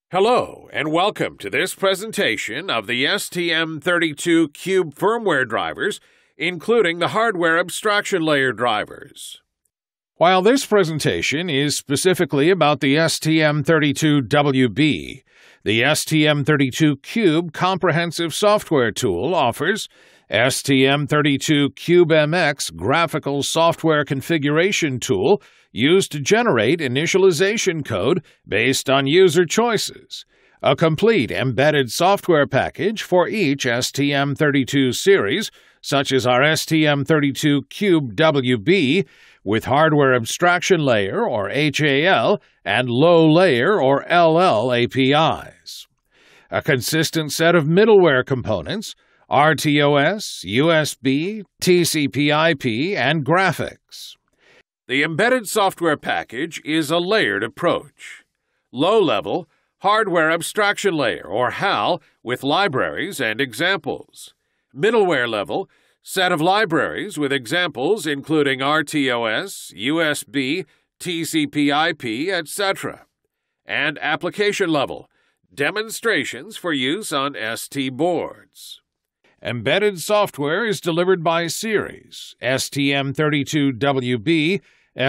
Hello, and welcome to this presentation of the STM32Cube firmware drivers, including the hardware abstraction layer drivers. While this presentation is specifically about the STM32WB, the STM32Cube comprehensive software tool offers STM32CubeMX graphical software configuration tool used to generate initialization code based on user choices, a complete embedded software package for each STM32 series, such as our STM32CubeWB, with hardware abstraction layer, or HAL, and low layer, or LL APIs. A consistent set of middleware components, RTOS, USB, TCP/IP, and graphics. The embedded software package is a layered approach. Low-level, hardware abstraction layer, or HAL, with libraries and examples. Middleware level, set of libraries with examples including RTOS, USB, TCP/IP, etc. And application level, demonstrations for use on ST boards. Embedded software is delivered by series, STM32WB,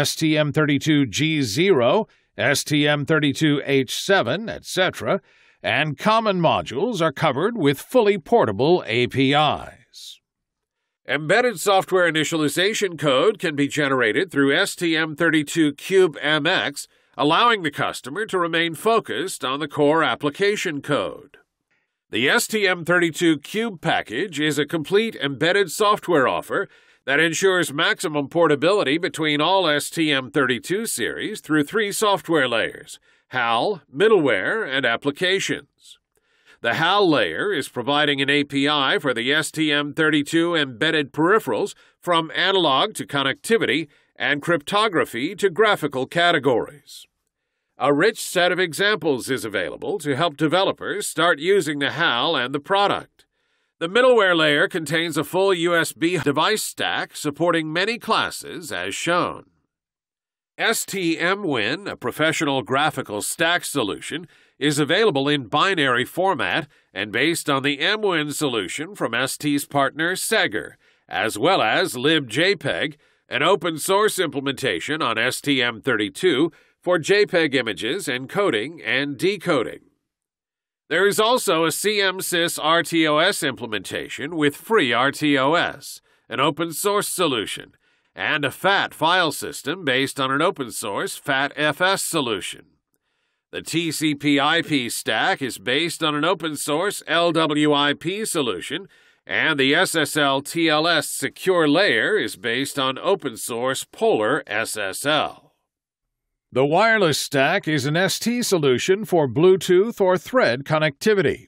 STM32G0, STM32H7, etc., and common modules are covered with fully portable APIs. Embedded software initialization code can be generated through STM32CubeMX, allowing the customer to remain focused on the core application code. The STM32Cube package is a complete embedded software offer that ensures maximum portability between all STM32 series through three software layers: HAL, middleware, and applications. The HAL layer is providing an API for the STM32 embedded peripherals from analog to connectivity and cryptography to graphical categories. A rich set of examples is available to help developers start using the HAL and the product. The middleware layer contains a full USB device stack supporting many classes as shown. STMWin, a professional graphical stack solution, is available in binary format and based on the MWin solution from ST's partner Seger, as well as libjpeg, an open-source implementation on STM32 for JPEG images encoding and decoding. There is also a CMSys RTOS implementation with FreeRTOS, an open-source solution, and a FAT file system based on an open-source FATFS solution. The TCP/IP stack is based on an open-source LWIP solution, and the SSL/TLS secure layer is based on open-source Polar SSL. The wireless stack is an ST solution for Bluetooth or Thread connectivity.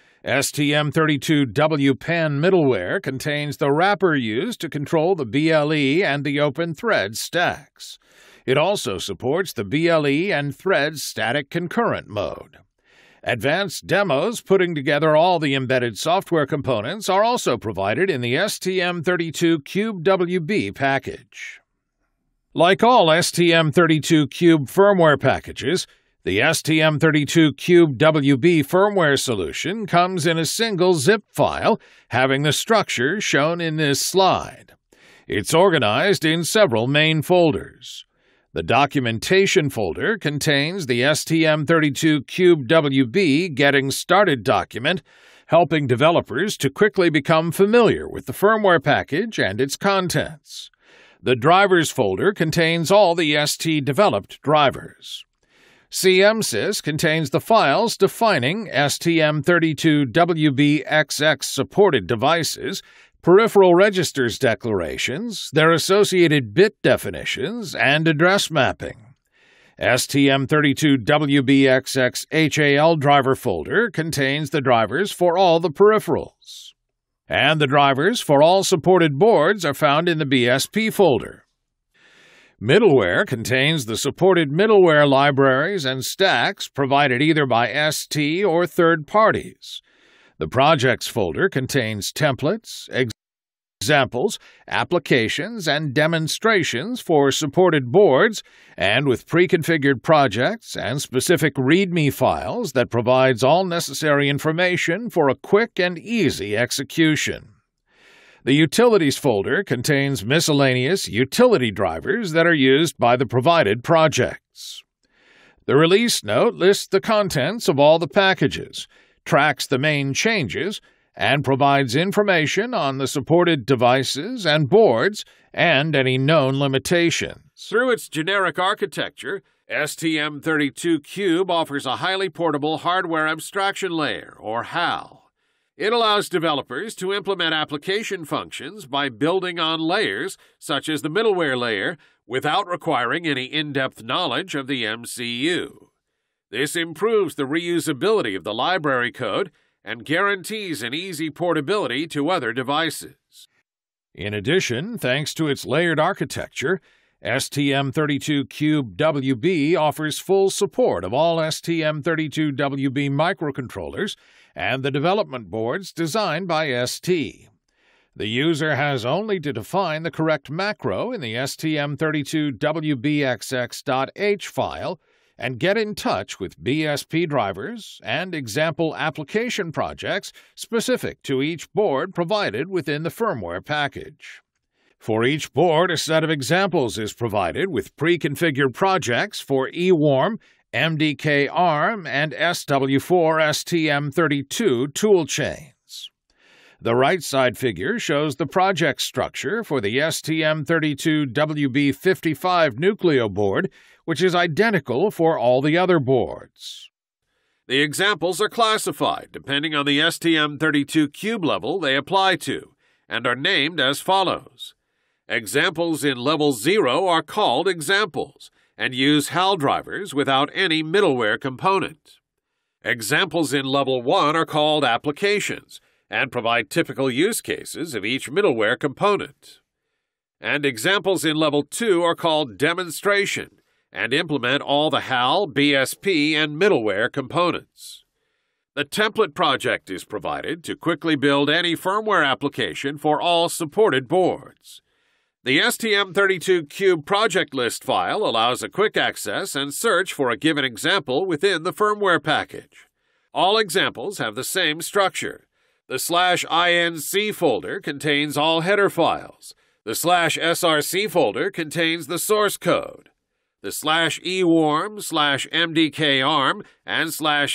STM32WPAN middleware contains the wrapper used to control the BLE and the Open Thread stacks. It also supports the BLE and Thread static concurrent mode. Advanced demos putting together all the embedded software components are also provided in the STM32CubeWB package. Like all STM32Cube firmware packages, the STM32CubeWB firmware solution comes in a single zip file having the structure shown in this slide. It's organized in several main folders. The documentation folder contains the STM32CubeWB Getting Started document, helping developers to quickly become familiar with the firmware package and its contents. The drivers folder contains all the ST-developed drivers. CMSys contains the files defining STM32WBXX supported devices, peripheral registers declarations, their associated bit definitions, and address mapping. STM32WBXX HAL driver folder contains the drivers for all the peripherals. And the drivers for all supported boards are found in the BSP folder. Middleware contains the supported middleware libraries and stacks provided either by ST or third parties. The projects folder contains templates, examples, applications, and demonstrations for supported boards, and with pre-configured projects and specific README files that provides all necessary information for a quick and easy execution. The Utilities folder contains miscellaneous utility drivers that are used by the provided projects. The release note lists the contents of all the packages, tracks the main changes, and provides information on the supported devices and boards and any known limitations. Through its generic architecture, STM32Cube offers a highly portable hardware abstraction layer, or HAL. It allows developers to implement application functions by building on layers, such as the middleware layer, without requiring any in-depth knowledge of the MCU. This improves the reusability of the library code and guarantees an easy portability to other devices. In addition, thanks to its layered architecture, STM32WB offers full support of all STM32WB microcontrollers and the development boards designed by ST. The user has only to define the correct macro in the STM32WBXX.h file and get in touch with BSP drivers and example application projects specific to each board provided within the firmware package. For each board, a set of examples is provided with pre-configured projects for eWarm, MDK Arm, and SW4 STM32 toolchains. The right side figure shows the project structure for the STM32WB55 Nucleo board, which is identical for all the other boards. The examples are classified depending on the STM32Cube level they apply to, and are named as follows. Examples in Level 0 are called examples, and use HAL drivers without any middleware component. Examples in Level 1 are called applications, and provide typical use cases of each middleware component. And examples in Level 2 are called demonstration, and implement all the HAL, BSP, and middleware components. The template project is provided to quickly build any firmware application for all supported boards. The STM32Cube project list file allows a quick access and search for a given example within the firmware package. All examples have the same structure. The /inc folder contains all header files. The /src folder contains the source code. The /ewarm, /mdkarm, and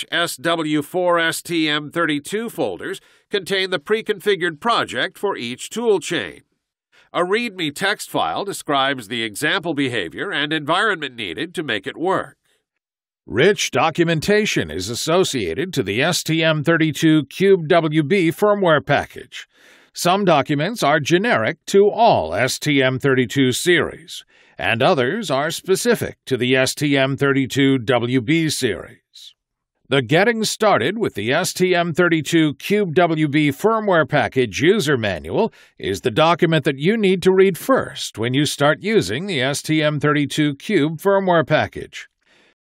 /sw4stm32 folders contain the pre-configured project for each toolchain. A README text file describes the example behavior and environment needed to make it work. Rich documentation is associated to the STM32CubeWB firmware package. Some documents are generic to all STM32 series, and others are specific to the STM32WB series. The Getting Started with the STM32CubeWB firmware package user manual is the document that you need to read first when you start using the STM32Cube firmware package.